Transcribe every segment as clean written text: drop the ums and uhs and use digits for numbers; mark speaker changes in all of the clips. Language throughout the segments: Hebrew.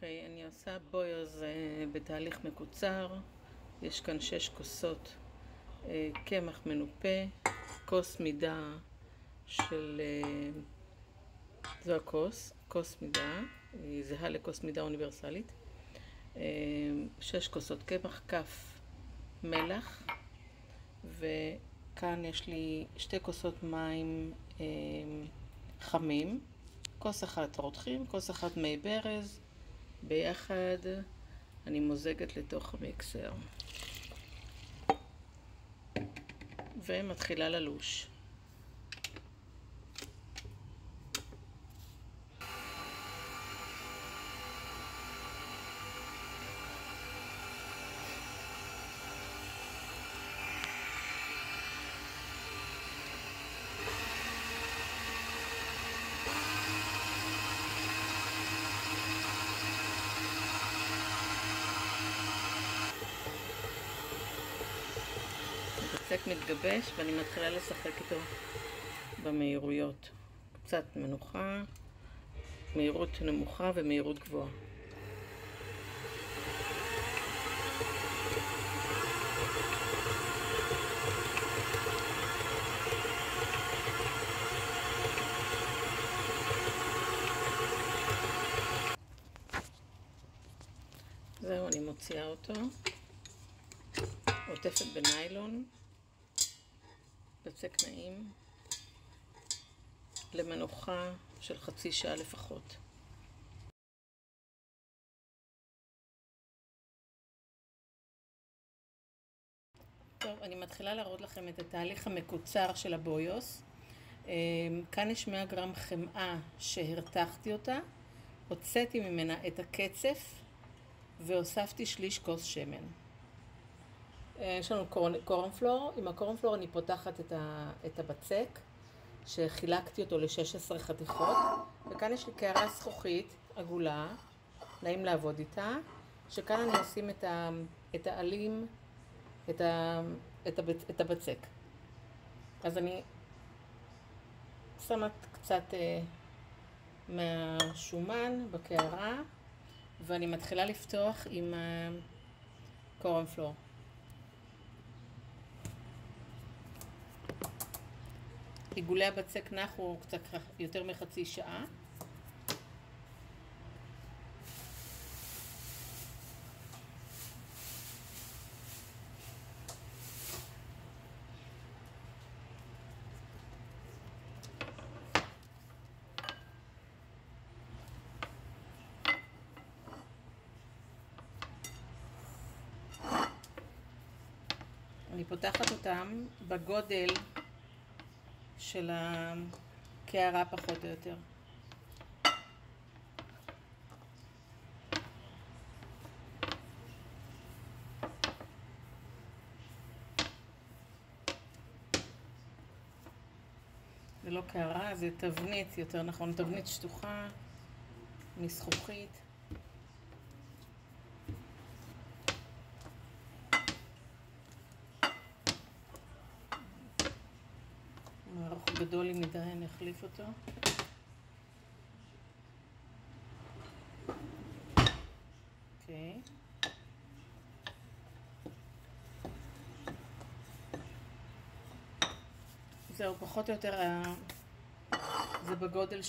Speaker 1: אוקיי, אני עושה בויוז בתהליך מקוצר. יש כאן 6 כוסות קמח מנופה, כוס מידה של... זו כוס מידה, היא זהה לכוס מידה אוניברסלית. 6 כוסות קמח, כף מלח, וכאן יש לי 2 כוסות מים חמים, כוס אחת רותחים, כוס אחת מי ברז. ביחד אני מוזגת לתוך המיקסר ומתחילה ללוש. הבצק מתגבש ואני מתחילה לשחק איתו במהירויות. קצת מנוחה, מהירות נמוכה ומהירות גבוהה. זהו, אני מוציאה אותו, עוטפת בניילון, בצק נעים, למנוחה של חצי שעה לפחות. טוב, אני מתחילה להראות לכם את התהליך המקוצר של הבויוס. כאן יש 100 גרם חמאה שהרתחתי אותה, הוצאתי ממנה את הקצף והוספתי שליש כוס שמן. יש לנו קורנפלור. עם הקורנפלור אני פותחת את הבצק שחילקתי אותו ל-16 חתיכות, וכאן יש לי קערה זכוכית עגולה, נעים לעבוד איתה, שכאן אני אשים את העלים, את הבצק. אז אני שמה קצת מהשומן בקערה ואני מתחילה לפתוח עם הקורנפלור. עיגולי הבצק נחו קצת יותר מחצי שעה. אני פותחת אותם בגודל של הקערה פחות או יותר. זה לא קערה, זה תבנית, יותר נכון, תבנית שטוחה מזכוכית. מערוך גדול לי מדי, אני אחליף אותו. אוקיי. זהו, פחות או יותר זה בגודל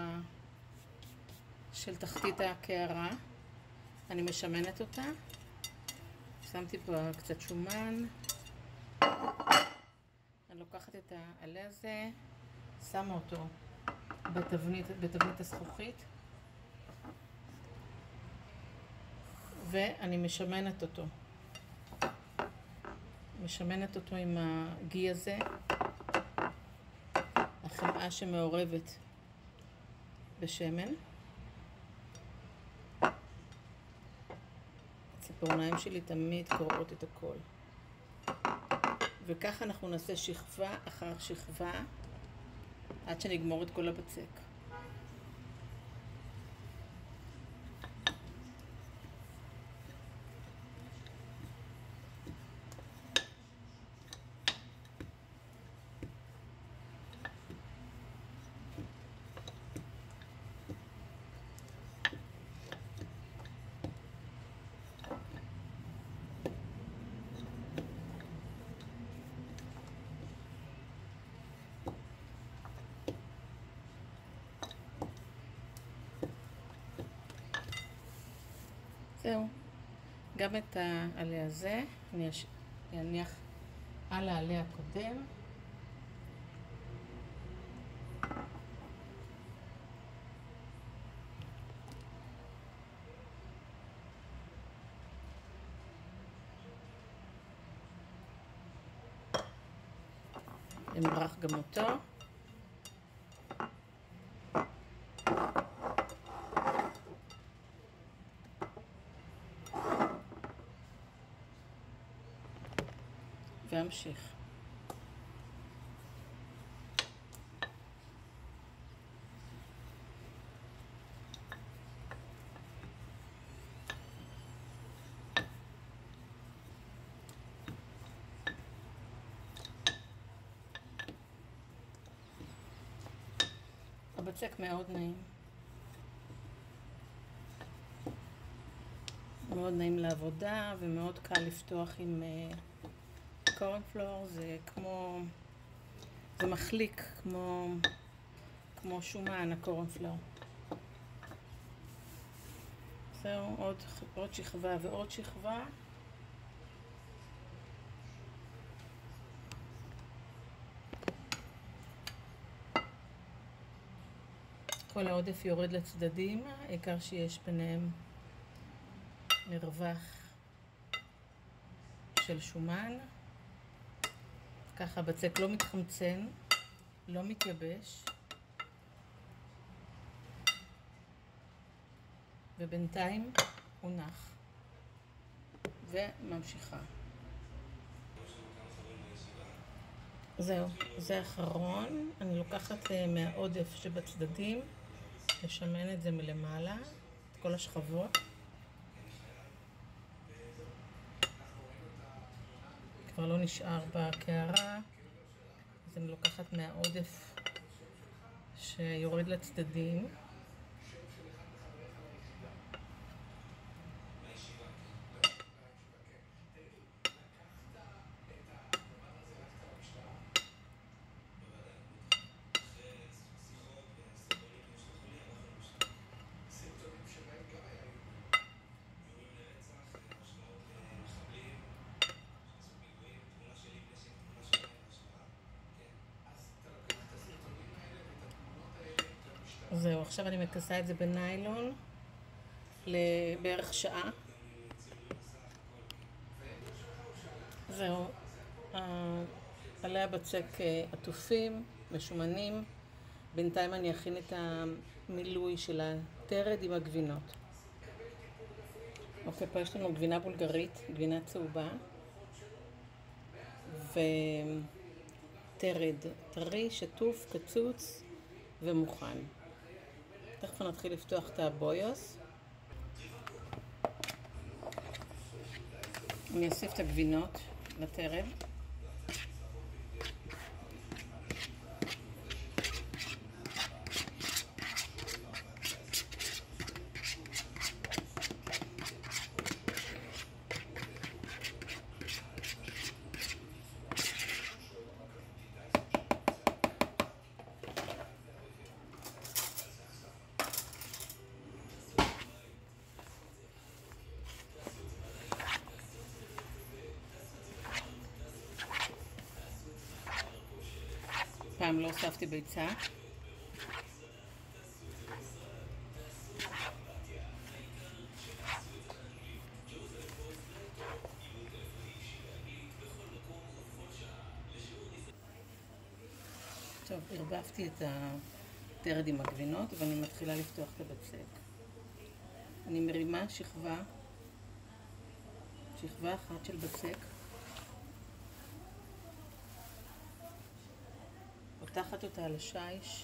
Speaker 1: של תחתית הקערה. אני משמנת אותה. שמתי פה קצת שומן. אני לוקחת את העלה הזה, שמה אותו בתבנית הזכוכית, ואני משמנת אותו. משמנת אותו עם הגי הזה, החמאה שמעורבת בשמן. הציפורניים שלי תמיד קוראות את הכל. וככה אנחנו נעשה שכבה אחר שכבה עד שנגמור את כל הבצק. זהו. גם את העלה הזה אני אניח על העלה הקודם. נמרח גם אותו. והמשיך. הבצק מאוד נעים. מאוד נעים לעבודה ומאוד קל לפתוח עם קורנפלור. זה כמו, זה מחליק כמו שומן הקורנפלור. זהו, עוד שכבה ועוד שכבה. כל העודף יורד לצדדים, העיקר שיש ביניהם מרווח של שומן. ככה הבצק לא מתחמצן, לא מתייבש. ובינתיים הוא נח. וממשיכה. זהו, זה האחרון. אני לוקחת מהעודף שבצדדים, לשמן את זה מלמעלה, את כל השכבות. כבר לא נשאר בקערה, אז אני לוקחת מהעודף שיורד לצדדים. זהו, עכשיו אני מכסה את זה בניילון לבערך שעה. זהו, עלי הבצק עטופים, משומנים. בינתיים אני אכין את המילוי של הטרד עם הגבינות. אוקיי, פה יש לנו גבינה בולגרית, גבינה צהובה, וטרד טרי, שטוף, קצוץ ומוכן. תכף נתחיל לפתוח את הבויוס. אני אוסיף את הגבינות לטרד. פעם לא הוספתי ביצה. טוב, הרבבתי את הטרד עם הגבינות ואני מתחילה לפתוח את הבצק. אני מרימה שכבה אחת של בצק. פותחת אותה על השיש.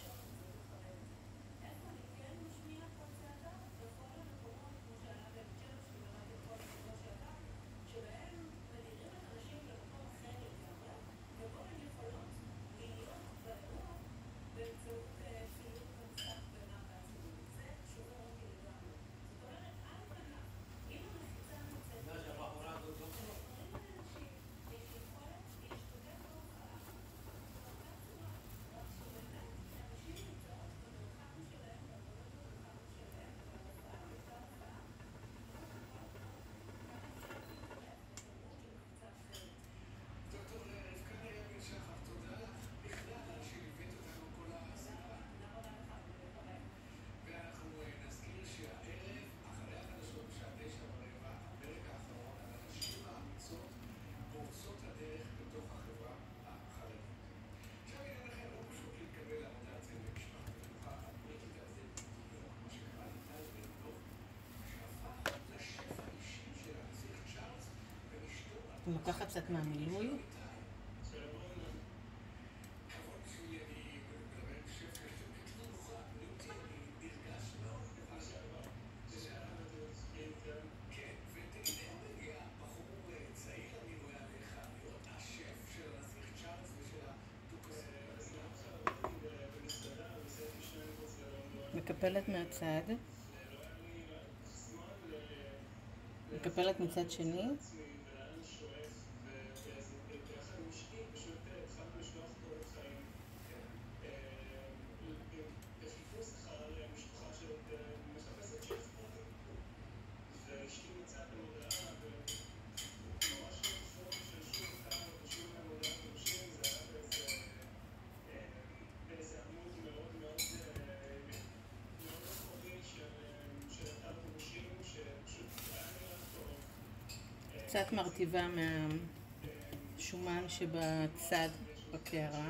Speaker 1: אני לוקחת קצת מהמילוי. מקפלת מהצד, מקפלת מצד שני, קצת מרטיבה מהשומן שבצד בקערה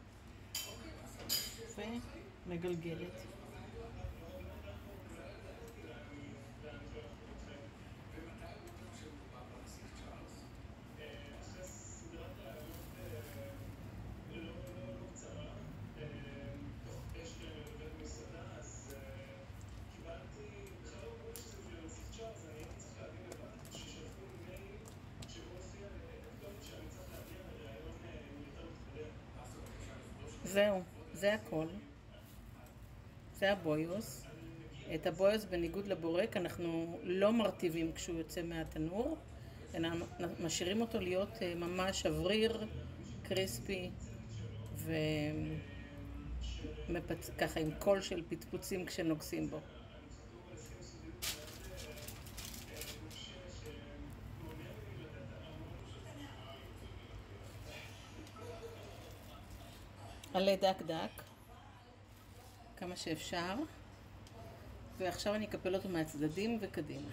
Speaker 1: ומגלגלת. זהו, זה הכל. זה הבויוס. את הבויוס בניגוד לבורק אנחנו לא מרטיבים כשהוא יוצא מהתנור, אלא משאירים אותו להיות ממש שבריר, קריספי ככה עם קול של פטפוצים כשנוגסים בו. עלה דק דק, כמה שאפשר, ועכשיו אני אקפל אותו מהצדדים וקדימה.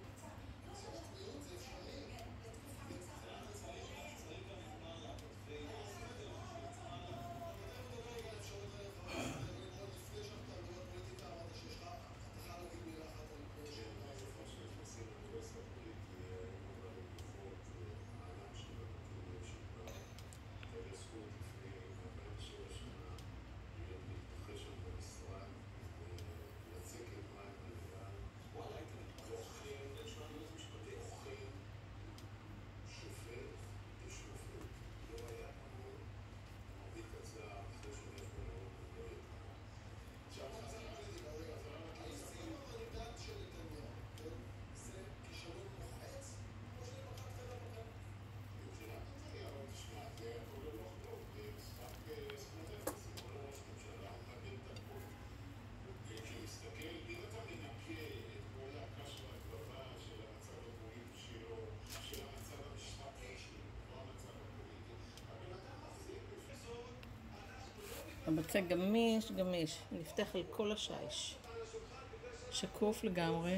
Speaker 1: הבצק גמיש, גמיש, נפתח על כל השיש, שקוף לגמרי.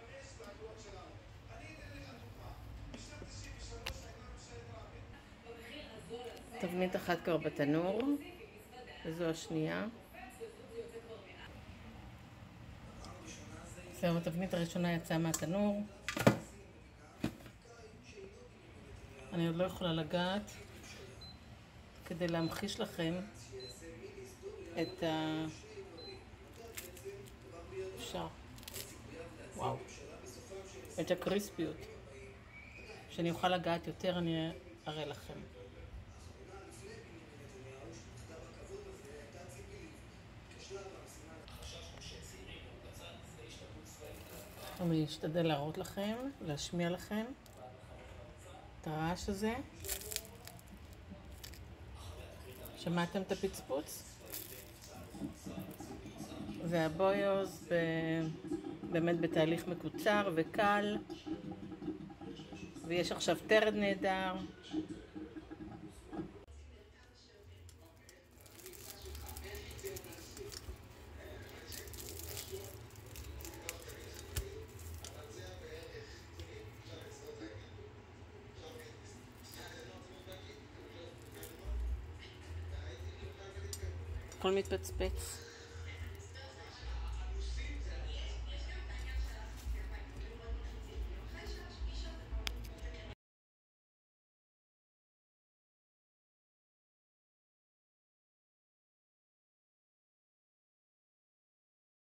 Speaker 1: תבנית אחת כבר בתנור, וזו השנייה. זהו, התבנית הראשונה יצאה מהתנור. אני עוד לא יכולה לגעת כדי להמחיש לכם את אפשר, וואו, את הקריספיות. שאני אוכל לגעת יותר אני אראה לכם. אני אשתדל להראות לכם, להשמיע לכם את הרעש הזה. שמעתם את הפצפוץ? והבויוס באמת בתהליך מקוצר וקל, ויש עכשיו טרד נהדר. הכל מתפצפץ.